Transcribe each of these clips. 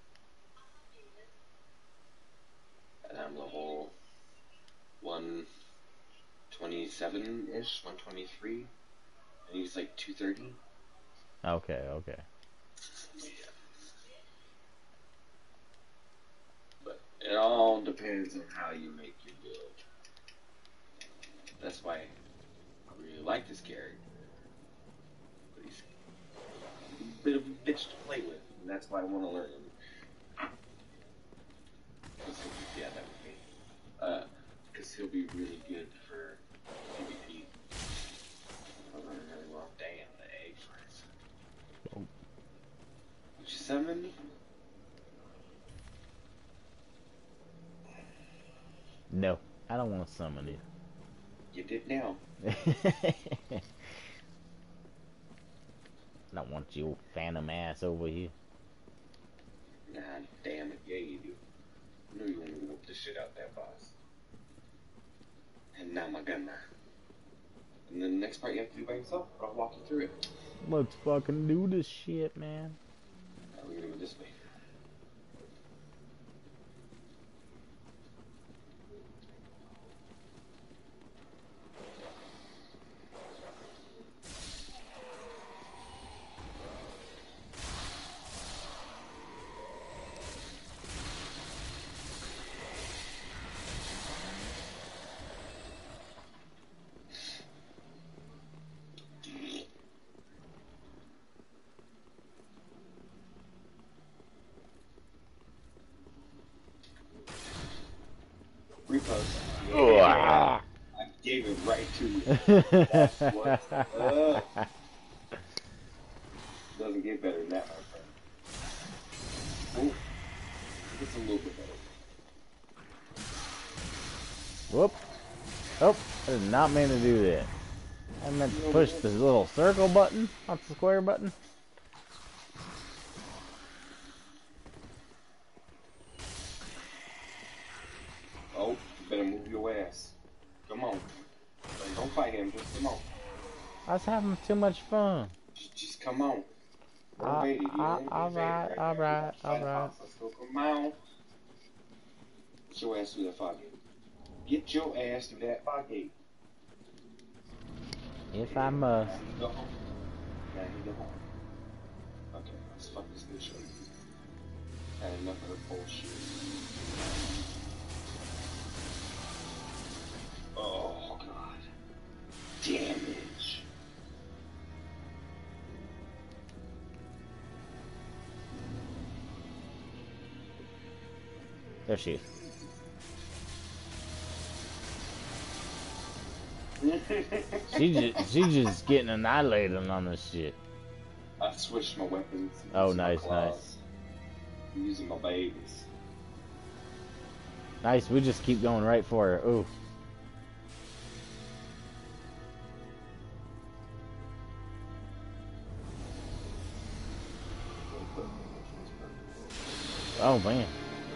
And I'm level 127-ish, 123. And he's like 230. Okay, okay. Yeah. But it all depends on how you make your build. That's why I really like this character. But he's a bit of a bitch to play with. And that's why I want to learn him. Yeah, that would be. Because he'll be really good for PvP. I'll learn really well. Damn, the egg fries. Oh. Did you summon me? No, I don't want to summon you. You did now. I don't want your phantom ass over here. Nah, damn it. Yeah, you do. I knew you wanted to whoop the shit out that boss. And now my gun now. And then the next part you have to do by yourself, but I'll walk you through it. Let's fucking do this shit, man. Now we're gonna go this way. Repost. Yeah. I gave it right to you. That's what's up. Doesn't get better than that, my friend. Ooh. It's a little bit better. Whoop. Oh, I did not mean to do that. I meant to push the little circle button, not the square button. Oh, you better move your ass. Come on. Don't fight him, just come on. I was having too much fun. Just come on. Motivated, you know, Alright, right now. We alright, got to fight a alright. boss. Let's go, come on. Get your ass through that fog gate. Get your ass through that fog gate. If I must. Now you go home. Now you go home. Okay, let's fuck this bitch up. Had enough of her bullshit. Oh, God. Damage. There she is. She's just getting annihilated on this shit. I switched my weapons. Oh, nice, nice. I'm using my babies. Nice, we just keep going right for her. Ooh. Oh, man.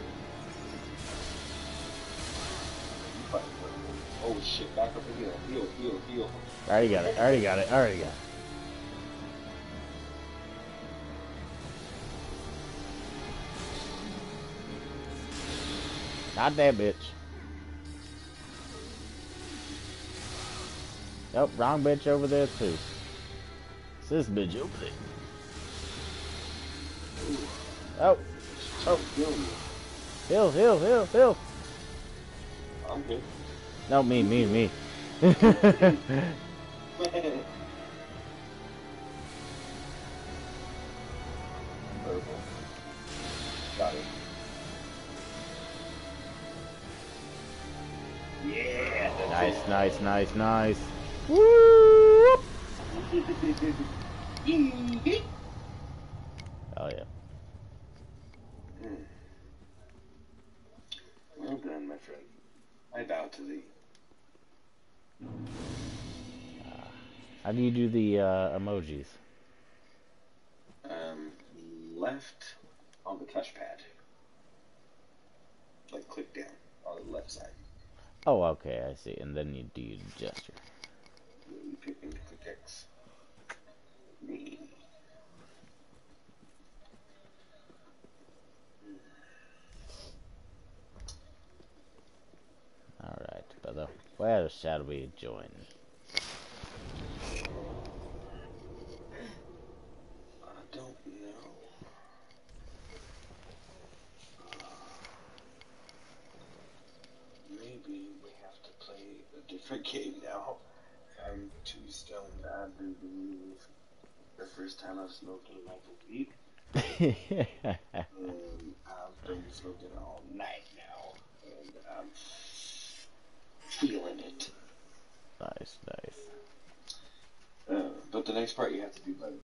Oh shit, back up the hill. Heal. I already got it. Not that bitch. Nope, wrong bitch over there too. It's this bitch over there. Oh. Hill. I'm good. No, me. Purple. Got it. Yeah. Nice. Woo! Oh yeah. Well done, my friend. I bow to thee. How do you do the emojis? Left on the touchpad. Like click down on the left side. Oh, okay, I see. And then you do your gesture. You pick and click X. Me. where shall we join? I don't know. Maybe we have to play a different game now. I'm too stoned. I do believe the first time I've smoked in like a week. And I've been smoking all night now, and I'm feeling it. Nice, nice. But the next part you have to do by the